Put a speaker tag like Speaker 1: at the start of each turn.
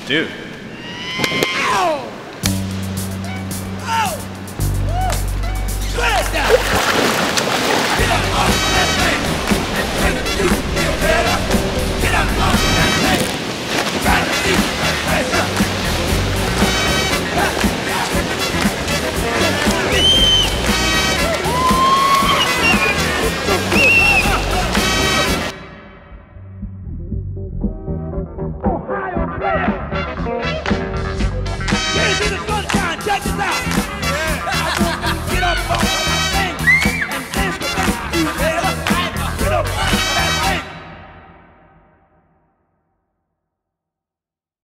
Speaker 1: Dude.
Speaker 2: Ow! Ow! Smash that! Get up off that thing! And take a piece of your head up! Get up off that thing! Try to keep that pressure! Ohio, man! Get into the sunshine! Check this out!